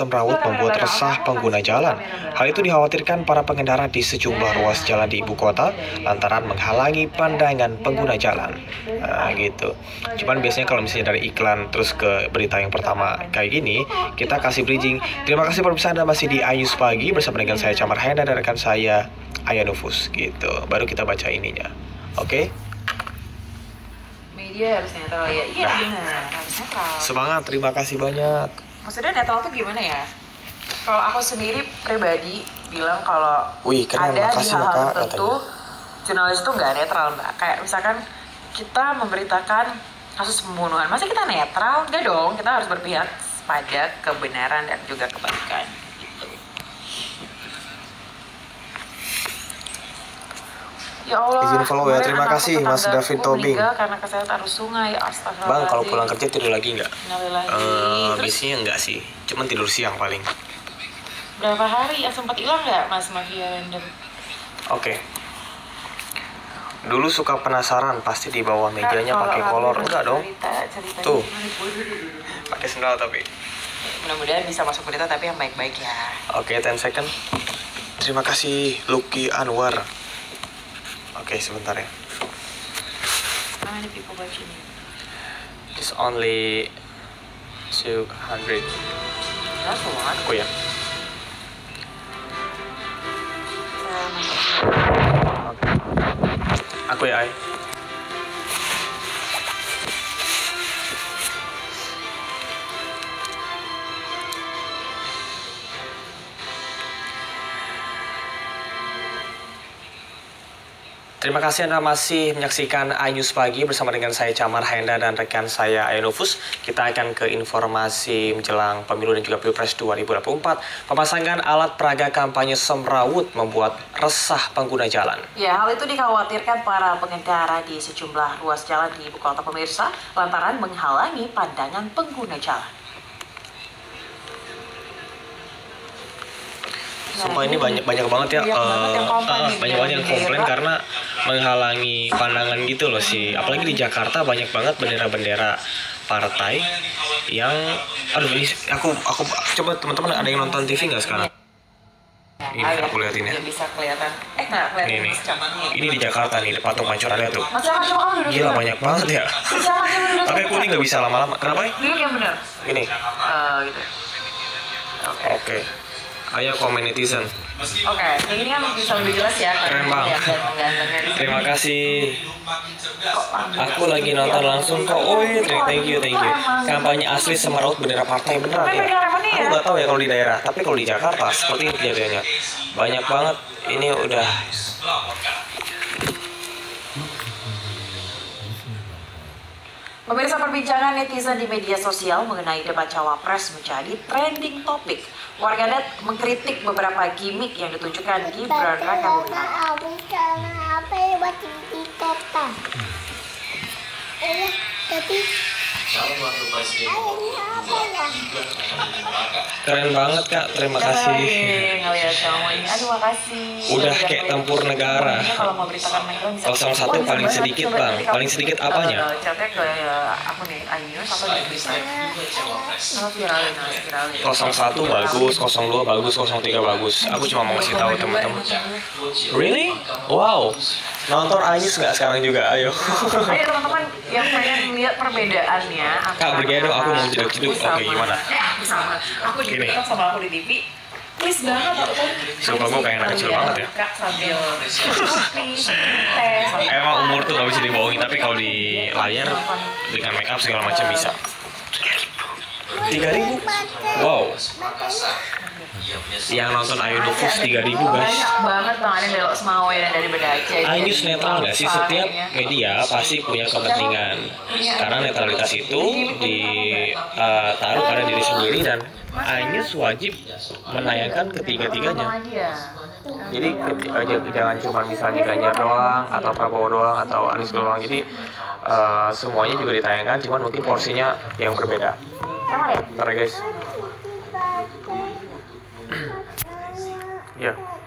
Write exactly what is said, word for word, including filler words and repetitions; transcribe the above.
semrawut membuat resah pengguna jalan. Hal itu dikhawatirkan para pengendara di sejumlah ruas jalan di ibu kota lantaran menghalangi pandangan pengguna jalan. Nah, gitu. Cuman biasanya kalau misalnya dari iklan terus ke berita yang pertama kayak gini, kita kasih bridging. Terima kasih pemirsa, Anda masih di Ayus Pagi bersama dengan saya Camar Henda dan rekan saya Ayah Nufus gitu. Baru kita baca ininya. Oke? Okay? Media harus netral ya. Iya nah, benar, harus netral. Semangat, terima kasih banyak. Maksudnya netral tuh gimana ya? Kalau aku sendiri pribadi bilang kalau Wih, keren, ada makasih, di hal-hal Maka, tertentu jurnalis itu nggak netral, Mbak. Kayak misalkan kita memberitakan kasus pembunuhan, masa kita netral? Nggak dong, kita harus berpihak pada kebenaran dan juga kebaikan. Ya Allah, izin follow ya, terima kasih Mas David Tobing. Karena kesehatan arus sungai, astagfirullahaladzim. Bang, kalau pulang kerja tidur lagi nggak? Uh, Terus, biasanya nggak sih, cuman tidur siang paling. Berapa hari yang sempat hilang nggak Mas Mafia Random? Oke. Okay. Dulu suka penasaran, pasti di bawah mejanya pakai kolor, enggak dong? Cerita, Tuh, pakai sendal tapi. Mudah-mudahan bisa masuk berita tapi yang baik-baik ya. Oke, okay, ten second. Terima kasih Lucky Anwar. Oke, okay, sebentar ya. How many people watching? It's only two hundred. That's a lot. Aku ya. Aku ya, Ay. Terima kasih Anda masih menyaksikan iNews Pagi bersama dengan saya Camar Henda dan rekan saya Ayah Nufus. Kita akan ke informasi menjelang pemilu dan juga Pilpres dua ribu dua puluh empat. Pemasangan alat peraga kampanye semrawut membuat resah pengguna jalan. Ya, hal itu dikhawatirkan para pengendara di sejumlah ruas jalan di ibu kota pemirsa lantaran menghalangi pandangan pengguna jalan. Sumpah ini banyak banyak banget ya, banyak uh, banget uh, banyak banget yang komplain karena menghalangi pandangan gitu loh sih. Apalagi di Jakarta banyak banget bendera-bendera partai yang, aduh ini aku aku coba teman-teman ada yang nonton T V nggak sekarang? Ini Ayo, aku liatin ya. Bisa kelihatan. Eh nggak kelihatan. Ini nih, ini di Jakarta nih, patung pancorannya tuh. Mas, gila banyak banget ya. Tapi aku ini nggak bisa lama-lama. Kenapa ya? Duduk yang benar. Ini. Uh, gitu. Oke. Okay. Okay. Ayo komen netizen. Oke, okay, ini kan bisa lebih jelas ya. Keren bang. Terima kasih. Aku lagi nonton langsung kok. Oh iya, thank you, thank you. Kampanye asli semrawut bendera partai beneran ya. Aku nggak tahu ya kalau di daerah, tapi kalau di Jakarta seperti ini kejadiannya. Banyak banget. Ini udah. Pemirsa, perbincangan netizen di media sosial mengenai debat cawapres menjadi trending topik. Warganet mengkritik beberapa gimmick yang ditunjukkan Gibran Rakabuming. Keren banget Kak, terima kasih. Aduh, makasih. Udah kayak tempur negara. nol satu paling sedikit bang, paling sedikit apanya? nol satu bagus, nol dua bagus, nol tiga bagus. Aku cuma mau ngasih tahu teman-teman. Really? Wow. Nonton iNews nggak sekarang juga? Ayo. Ayo teman-teman yang pengen lihat perbedaannya. Kak bergaya dong, aku mau jeduk-jeduk. Oke gimana? Sama. Aku juga tetap sama aku di T V. Please banget aku kan. Sumpah gue kayak anak kecil banget ya. Kak sambil kopi, teh. Emang umur tuh gak bisa dibohongin, tapi kalau di layar dengan make up segala macam bisa. tiga ribu? Wow. Yang nonton Ayu Nufus tiga ribu guys. Banyak banget bang, ada yang belok Semawe dan dari Beda Aceh. iNews netral nggak sih? Setiap media pasti punya kepentingan. Karena netralitas itu ditaruh pada diri sendiri dan iNews wajib menayangkan ketiga-tiganya. Jadi jangan cuma misalnya Ganjar doang atau Prabowo doang atau Anies doang. Jadi uh, semuanya juga ditayangkan, cuman mungkin porsinya yang berbeda. Bentar ya guys. Ya.